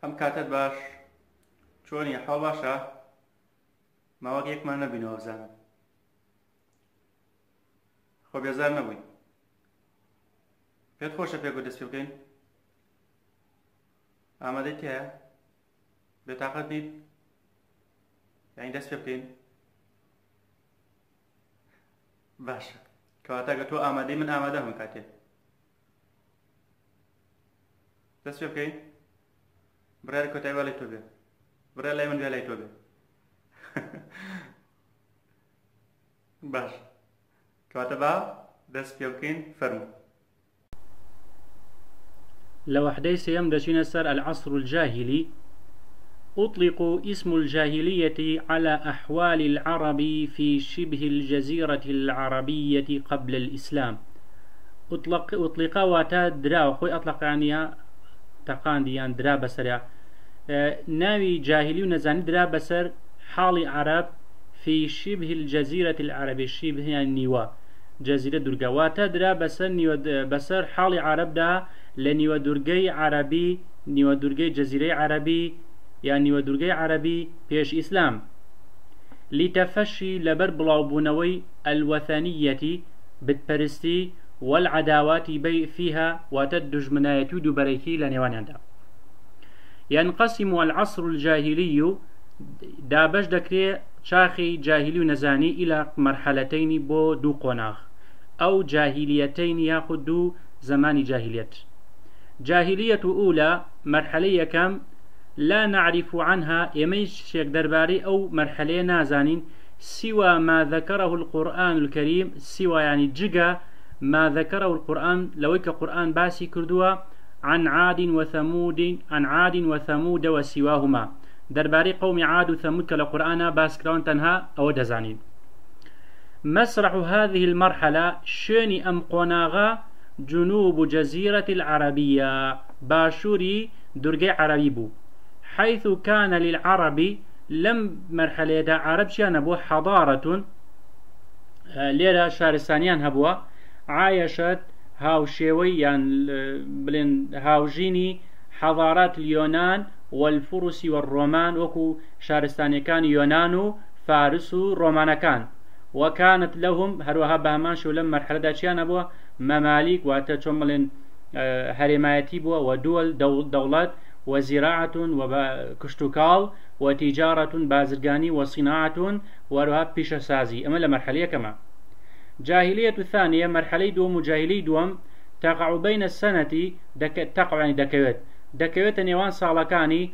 ئەم کاتت باش چۆنی حەڵ باشە ماوەک یەکمان نەبینەوە بزانم خۆ بێزار نەبووی پێت خۆشە پێک و دەست پێ بکەین ئامادەی تێیە بێتاقەت نیت یانی دەست پێ بکەین باشە کەواتە گە تۆ ئامادەی من ئامادە هەم کاتێ دەست پێ بکەین برای کۆتایی لای تۆ بێ برای لای من بێ لای تۆ بێ باش کەواتە با دەست پێ بکەین فەرموو لوحدي سيم دشين سر العصر الجاهلي أطلق اسم الجاهلية على أحوال العرب في شبه الجزيرة العربية قبل الإسلام أطلق واتا درا وخوي أطلق يعني تقانديان درا بسر ناوي جاهلي ونزاني درا بسر حال عرب في شبه الجزيرة العربية شبه يعني نيوا جزيرة درقا واتا درا بسر حال عرب دا لنيوا درقي عربي نيوا درقي جزيرة عربي يعني نيوا درقي عربي بيش إسلام لتفشي لبر بلاوبونوي الوثنية بتبرستي والعداوات بي فيها وتدج منايتو دبريكي لنيوان عندها ينقسم العصر الجاهلي دابش دكري شاخي جاهلي ونزاني إلى مرحلتين بو دو قناخ أو جاهليتين ياخد دو زمان جاهلية جاهلية أولى مرحلة كم لا نعرف عنها يميش شيك درباري أو مرحلة نازانين سوى ما ذكره القرآن الكريم سوى يعني جيجا ما ذكره القرآن لويك قرآن باسي كردوا عن عاد وثمود وسواهما درباري قوم عاد وثمود كالقرآن باس كراون تنها أو دزانين مسرح هذه المرحلة شيني أم قناغا جنوب جزيرة العربية باشوري درقي عربي بو حيث كان للعرب لم مرحلة دا عرب شان بو حضارة ليرا شارستانيان هبوا عايشت هاو شيوي يعني بلين هاو جيني حضارات اليونان والفرس والرومان وكو شارستاني كان يونانو فارس رومان كان وكانت لهم هروها بهمان شو لما مرحلة دا شان بو مماليك واتشملن هرمايتي بو ودول دولات وزراعة وكشتوكال وتجارة بازرگاني وصناعة وروها بيش سازي أما لمرحلية كما جاهلية الثانية مرحلة دوم وجاهلية دوم تقع بين السنة تقع يعني دكويت نيوان صالكاني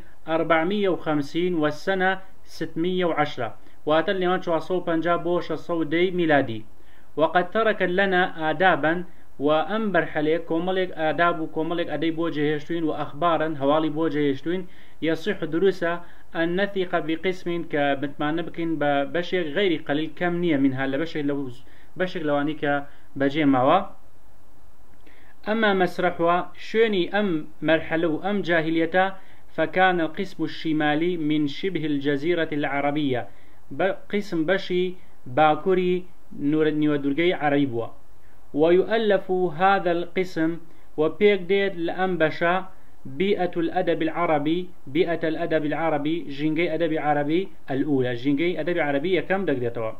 450 والسنة 610 واتل نيوان شوصو بنجاب بوش الصودي ميلادي وقد ترك لنا آدابا وأنبر حليك كوملك آداب وكوملك أدي بوجهشتوين وأخبارا هوالي بوجهشتوين يصح دروسا أن نثق بقسم كمتمعنى بكين بشيء غير قليل كمنية منها بشيء لوانيك بجي موا أما مسرحها شوني أم مرحلة أم جاهلية فكان القسم الشمالي من شبه الجزيرة العربية قسم بشي باكوري نيو درقي عريبوا ويؤلف هذا القسم وبيك ديد لأنبشا بيئة الأدب العربي جنجي أدب عربي الأولى جنجي أدب عربي كم دقدتوا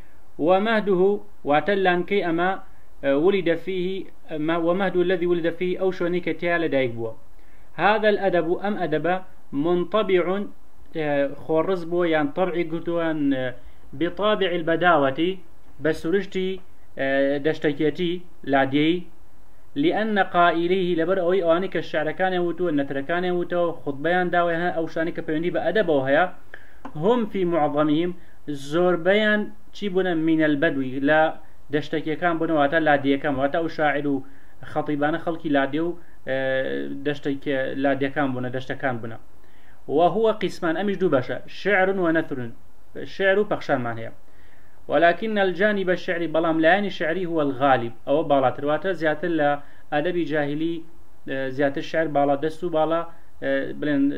ومهده واتلان كي أما ولد فيه ومهد الذي ولد فيه أو شونيك تيال دايقبوا هذا الأدب أم أدب منطبع خورزبو يعني طبعي قلتوان بطابع البداوة بس رجتي دشتكيتي لادي لأن قائليه لبر أوي أوانيك الشعر كان يوتو النتر كان يوتو خطبيان داويها أو شانيك بيوني بأدبوها هم في معظمهم زوربيان تشيبنا من البدوي لا دشتكي كان بنا واتا لادي كان واتا أشاعر خطيبان خلقي لاديو دشتكي لادي كان بنا دشتكان بنا وهو قسمان أمش دو باشا شعر ونثر الشعر بخشان معناه ولكن الجانب الشعري بلام لاني الشعري هو الغالب أو بالات رواتا زيادة لأدب جاهلي زيادة الشعر بالا دستو بالا بلين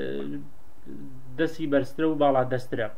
دسي برسترو بالا دسترا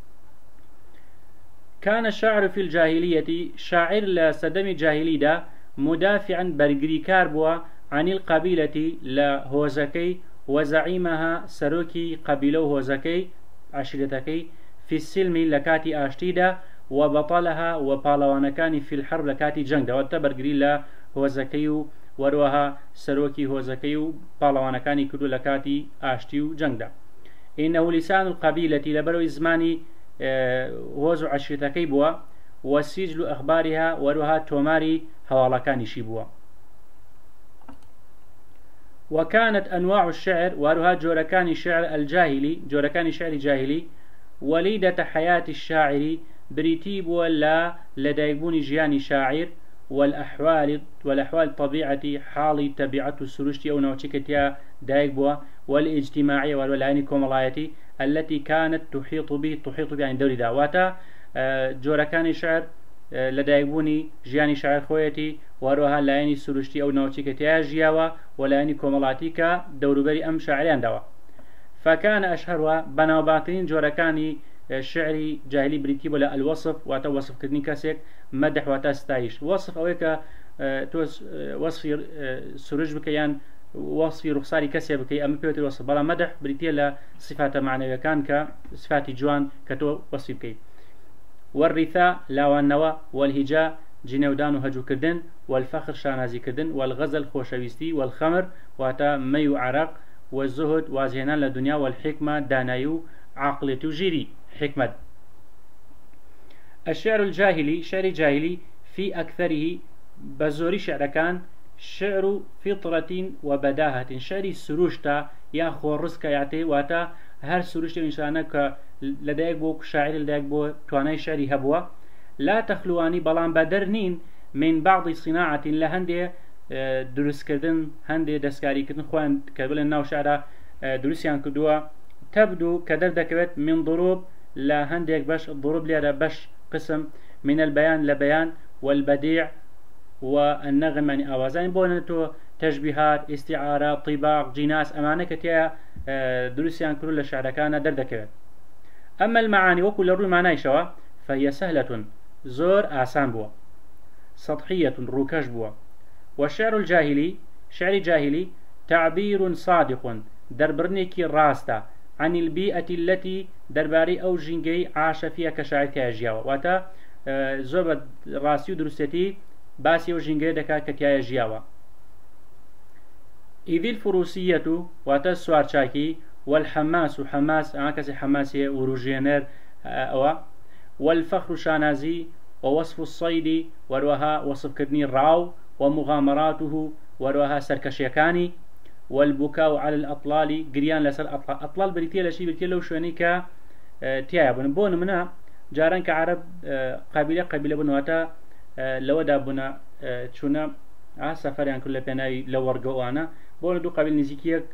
كان الشاعر في الجاهلية شاعر لسدم جاهلي دا مدافعا برقري كاربوا عن القبيلة لهوزكي وزعيمها سروكي قبيله زكي عشيرتكي في السلم لكاتي آشتيدا وبطلها وبالوانكاني في الحرب لكاتي جنگدا وتبر قريلا هو زكي وروها سروكي هو زكي بالوانكاني كدو لكاتي آشتيو جنگدا إنه لسان القبيلة لبرو إزماني وزو عشيرتكي بوا وسجل أخبارها وروها توماري هوالكاني شيبوا وكانت أنواع الشعر وروها جوركان الشعر الجاهلي جوركان الشعر الجاهلي وليدة حياة الشاعر بريتيب ولا لدايبون جياني شاعر والأحوال طبيعة حال تبعة السروشتي أو نوتشكتيا دايبوا والاجتماعية والولاني كوملايتي التي كانت تحيط به يعني دوري داواتا جوركان الشعر لدايبوني جياني شاعر خويتي وروها لايني سروشتي أو نوتشكتيا جياوا ولايني كوملاتيكا دوروبري أم شاعريان دوا فكان أشهرها بناباتين جوركاني الشعري جاهلي بريتي ولا الوصف وتوصف كدني كاسيك مدح وتستعيش وصف أويك وصف سروج بكيان وصف رخصاري كسي بكي أم بيوت الوصف بلا مدح بريتي لا صفات معنوية كان كصفات جوان كتو وصف بكي والرثاء لاوانوا والهجاء جنودان وهجو كردن والفخر شانازي كردن والغزل خوشويستي والخمر واتا ميو عرق والزهد وازهنان للدنيا والحكمة دانايو عقلة جيري حكمة الشعر الجاهلي شعر جاهلي في أكثره بزوري شعر كان شعر فطرة وبداهة شعر السروشتا يا خورسكا يعطي واتا هر سروشتا إنسانك لديك بوك شاعر لديك بو تواني شعري هبوا لا تخلواني بلان بدرنين من بعض صناعة لهندي دروس كردن هندي دسكاري كردن خوان كربل الناو شعر دروسيان كدوا تبدو كدردكبت من ضروب لهنديك باش الضروب ليرا باش قسم من البيان لبيان والبديع والنغم يعني أوازان بونتو تشبيهات استعارة طباق جناس أمانة كتيا دروسيان كل الشعر كان دردكبت أما المعاني وكل الروي معناي شوا فهي سهلة زور آسان بوا سطحية روكاش بوا والشعر الجاهلي شعر جاهلي تعبير صادق دربرنيكي راستا عن البيئة التي درباري أو جنجي عاش فيها كشاعر كاجياوا واتا زور راسيو دروستي باسي وجنجي دكا كتيا جياوا إذ الفروسية واتا السوارشاكي والحماس حماس عكس حماسي وروجينير والفخر شانازي ووصف الصيد وروها وصف كدني الراو ومغامراته وروها سركشيكاني والبكاء على الأطلال قريان لسر أطلال بريتيا لشي بريتيا لو شوانيكا تيابون بون منا جاران كعرب قبيلة بنواتا لو دابنا تشونا سفر يعني كل بناي لو ورقوا أنا بون دو قبيل نزيكيك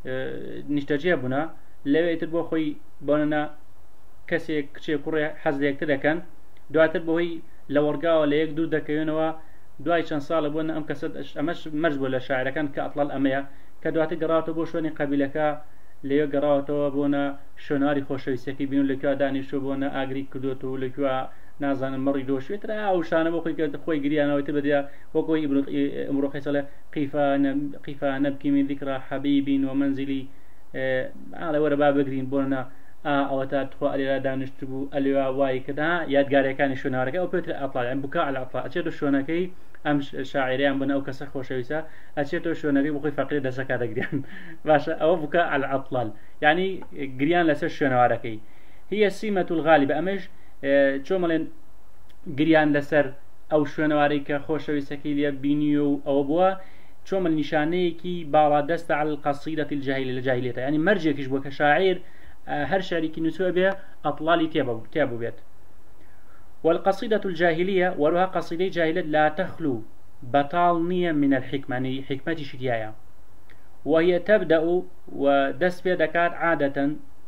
نشتجيه بنا لو يتربو خوي بوننا كسي كشي كوري حزديك تدكن دواتر بوهي لو ورقوا ليك دو دكيونوا دواي چند سال بونا ام كسد امش مرجبو لشاعر كان كاطلال اميا كدواتي قراتو بو شوني قبيلكا ليو قراتو بونا شوناري خوشويسكي بينو لكوا دانيشو بونا اغري كدوتو لكوا نازان مري دوشو ترى او شان بو خوي غريانا وتبديا وكوي امرو خيسله قيفا نبكي من ذكرى حبيب ومنزلي على ورا باب غرين بونا او تدخل الى دانشتبو الوا واي كدا يادغاري كان شونارك او بيتر اطلع عن بكاء على الاطلال اتشدو شونكي ام شاعريان بنا او كسخ وشويسا اتشدو شونكي بو فقير دسكا دغريان باشا او بكاء على الاطلال يعني غريان لس شوناركي هي السمه الغالبه امش چوملن غريان لسر او شوناريك خوشويسكي لي بينيو او بوا چومل نشانيكي بالا دست على القصيده الجاهليه يعني مرجكش بو كشاعر هر شعري نسوى بها أطلالي تيابو بيت والقصيدة الجاهلية وروها قصيدة جاهلية لا تخلو بطالنية من الحكمة يعني حكمة شتيايا وهي تبدأ ودس بها دكات عادة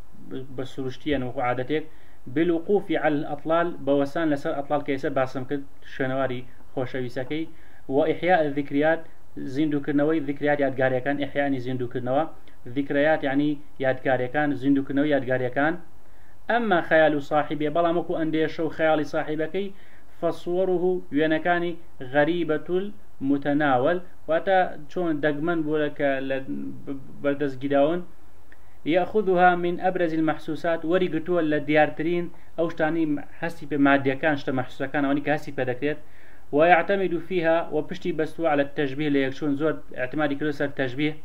بسرشتيا وعادتك بالوقوف على الأطلال بوسان لسر أطلال كيسر باسم كد شنواري خوشويسكي وإحياء الذكريات زندو كرنوي الذكريات يادقاريا كان إحياني زندو كرنوا ذكريات يعني يادقاريا كان زندو كرنوي يادقاريا كان أما خيال صاحبه بلا مكو أندي شو خيال صاحبك فصوره ينكاني غريبة متناول واتا چون دقمن بولك بردز جداون يأخذها من أبرز المحسوسات ورقتوا للديارترين أو شتاني حسي بمادية كان شتا محسوسة كان أونيك حسي بدكريت ويعتمد فيها وبشتي بستو على التشبيه ليكشون زور اعتمادي كروسر التشبيه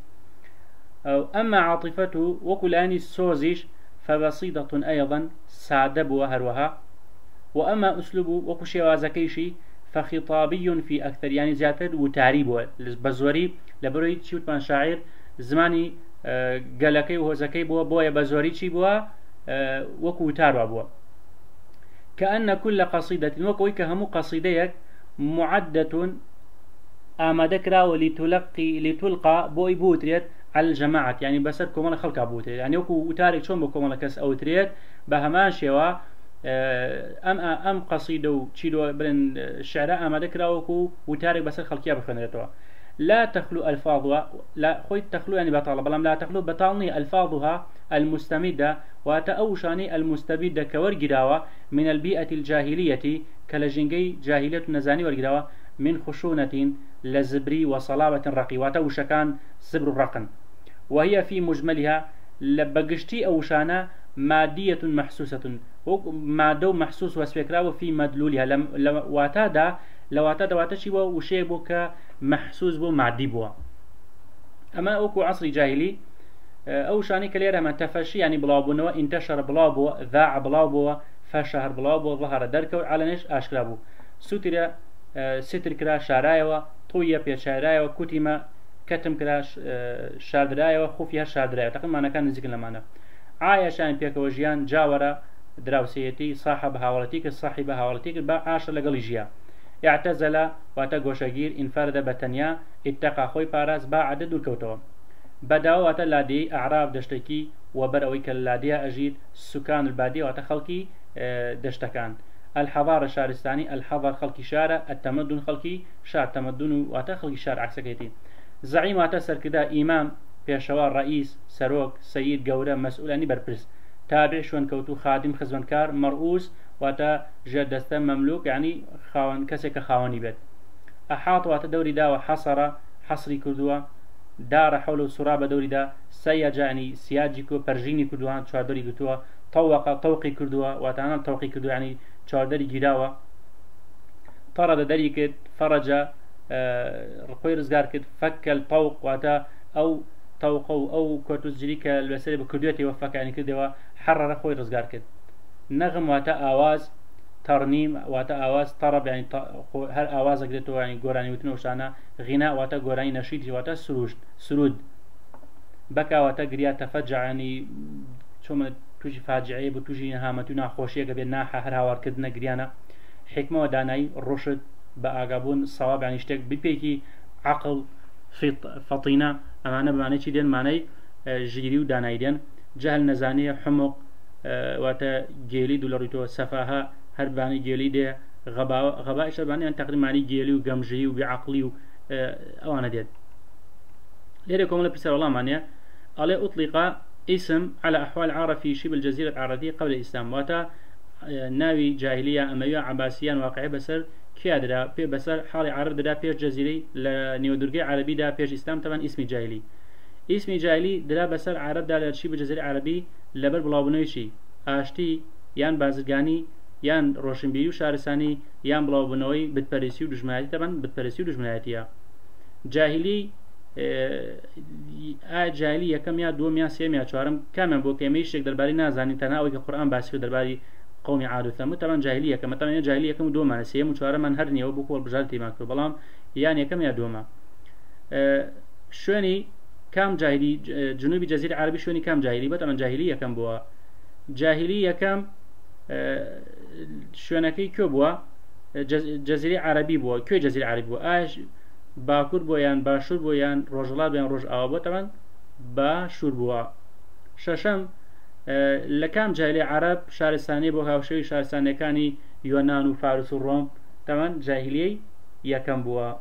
أما عاطفته وكل آني سوزيش فبسيطة أيضا سادب وهروها وأما أسلوبه وكشي وازكيشي فخطابي في أكثر يعني زيادة وتعريبه بزوري لبروي تشوت من شاعر زماني قالكي وهو زكي بوا بويا بزوري شي بوا وكو تاروا بوا كأن كل قصيدة وكويك هم قصيديك معدة آمدكرا لتلقى بوي بوتريت على الجماعة يعني بسر كمال خلق بوتريت يعني وكو تارك شون بكمال كس أو تريت بهمان شوا أم قصيدة تشيدو بلن الشعراء آمدكرا وكو تارك بسر خلقيا بخنرتوا لا تخلو ألفاظها لا خويت تخلو يعني بطالة بلام لا تخلو بطالني ألفاظها المستمدة وتأوشاني المستبدة كورجراوة من البيئة الجاهلية كالجنجي جاهلية نزاني ورجراوة من خشونة لزبري وصلابة رقي وتوشكان زبر الرقن وهي في مجملها لبقشتي أوشانا مادية محسوسة مادو محسوس وسفكراو في مدلولها واتادا واتشي وشي بوكا محسوس بو معدي بوا أما أوكو عصر جاهلي أو شاني كليرة من تفشي يعني بلابو انتشر بلابو ذاع بلابو فشهر بلابو ظهر دركو على نش أشكرابو ستر ستر كرا شارايوا طوية بيا شارايوا كتما كتم كرا شاردرايوا خفيها شاردرايوا تقريبا معنا كان نزيك لمانا عايشان بيك وجيان جاورا دراوسيتي صاحب هاولتيك صاحب هاولتيك با عاشر لقليجيا اعتزل واتقوشگير انفرد بتنيا اتقى خوي باراز با عدد الكوتو بداو واتلادي اعراب دشتكي وبروي كاللادية اجيد سكان البادية واتخلقي دشتكان الحضارة الشارستاني الحضر خلقي شارع التمدن خلقي شار تمدن واتخلقي شار عكسكيتي زعيم واتسر كدا امام بيشوار رئيس سروك سيد قورة مسؤولاني بربرس تابع شون كوتو خادم خزونكار مرؤوس واتا جدسته مملوك يعني خاون كسك خاوني بيت أحاط واتا دوري دا وحصر حصري كردوا دار حوله سراب دوري دا سيجا يعني سياجيكو برجيني كردوا چواردوري كردوا طوقي كردوا واتا انا طوقي كردوا يعني چواردوري جراوا طرد داري كد فرج رقوي رزقار كد فك الطوق واتا او طوق او كوتوز جريكا الوسيلة بكردوتي وفك يعني كردوا حرر خوي رزقار كد نغم واتا آواز ترنيم واتا آواز طرب يعني هر آواز قدرتو يعني قراني وتنوشانا غناء واتا قراني نشيد واتا سرود بكا واتا قريا تفجع يعني شو من توجي فاجعي بتوجي نهامتنا خوشية قبل ناحة هر هاوار كدنا قريانا حكمة وداناي الرشد بأقابون الصواب يعني اشتاك ببيكي عقل فطينة أمانا بمعنى چي دين معنى جيري وداناي دين جهل نزانية حمق واتا جيلي دولاريتو سفاها هرباني جيلي ده غباء شرباني يعني تقريبا معني جيلي وقمجي وبعقلي أوانا ديد ليريكم لبسر الله معنى على أطلق اسم على أحوال العرب في شبه الجزيرة العربية قبل الإسلام واتا ناوي جاهلية أموية عباسيان واقعي بسر كيادرا بسر حال عرب دا بيش جزيري لنيودرقي عربي دا بيش إسلام طبعا اسم جاهلي اسم جاهلي دا بسر عرب دا لشبه الجزيرة العربي لبر بلاوبنويشي آشتي يان بازرگاني يان روشنبيري وشارساني يان بلاوبنوي بتپرسي ودجمناتي طبعا بتپرسي ودجمناتيا جاهلي جاهلي يكم يا دوم يا سيم يا چوارم كامن بو كيميش درباري نازاني تنها او القرآن باسي درباري قومي عاد وثمود طبعا جاهلية كما طبعا جاهلية كم دوما سيم وچوارم من هرني او بوكو البجالتي ماكو بلام يعني كم يا دوما شوني كام جاهلي جنوبي جزيرة عربي شوني كام جاهلي طبعا جاهلية كم بوا جاهلية كم شونكي كو بوا جزيرة عربي بوا كو جزيرة عربي بوا اش باكور بوا يان باشور بوا يان روجلات بوا يان روج آوا بوا طبعا باشور بوا ششم لكام جاهلية عرب شارستاني بوا هاوشوي شارستاني كاني يونان وفارس والروم طبعا جاهلية يكم بوا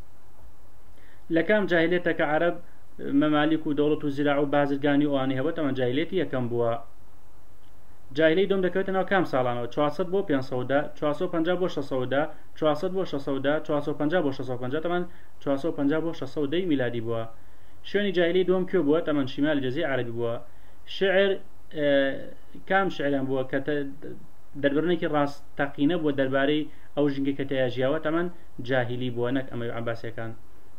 لكام جاهلية كعرب ممالك ودولة وزراع وبازرگاني واني هبا طبعا جاهلية يكم بوا جاهلی دوم دەکەوێتەوە کام ساڵانەوە 400 بۆ 500 450 بۆ 600 400 بۆ 600 450 بۆ 650 تەمان 450 بۆ 600 میلادی بووە شوێنی جاهلی دوم کوێ بووە تەمان شمال جەزیرە عەرەبی بووە شعر کام شعران بووە کە دەربڕنێکی ڕاستەقینە بووە دەربارەی ئەو ژنگی کە تەیاژیاوە تەمان جاهلی بووە نەک ئەمەی عەباسیەکان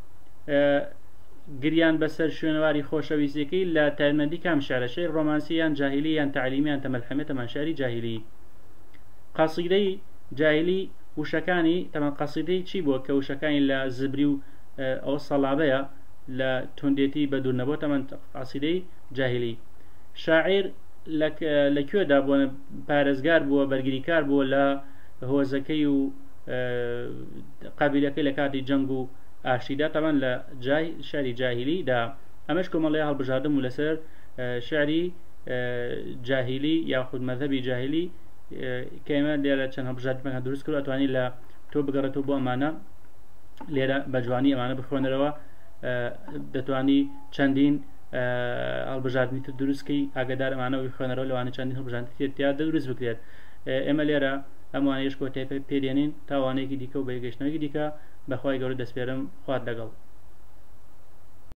گریان بەسەر شوێنەواری خۆشەویستیەکەی لە تایبەتمەندی کام شارەشەی ڕۆمانسی یان جاهلی یان تعلیمی یان تەمەلحەمە تەمان شاری جاهلی قەسیدەی جاهلی وشەکانی تەمان قەسیدەی چی بووە کە وشەکانی لە زبری و ئەو سەڵابەیە لە توندێتی بە دوورنەبووە تەمان قەسیدەی جاهلی شاعیر لەکوێدا بووە پارێزگار بووە بەرگریکار بووە لە هۆزەکەی و قابیلەکەی لە کاتی جەنگ و ئاشتیدا تەمان لە شاری جاهلیدا ئەمەش کۆمەڵی هەڵبژاردم و لەسەر شعری جاهلی یاخود مەذهبی جاهلی کە ئێمە لێرە چەند هەڵبژاردنەکان دروست کرد ئەتوانی لە تۆ بگەڕێتەوە بۆ ئەمانە لێرە بە جوانی ئەمانە بخوێنەرەوە دەتوانی چەندین هەڵبژاردنی تر دروستکەی ئاگادار ئەمانەوەی خوێنەرەوە لەوانە چەندین هەڵبژاردنی تیا دروست بکرێت ئێمە لێرە ئەموانەیەش کۆتای پێدێنین تاوانەیەکی دیکە و بەیەگەشتنەوەی دیکە بەخوای گەورە دەسپێرم خوات لەگەڵ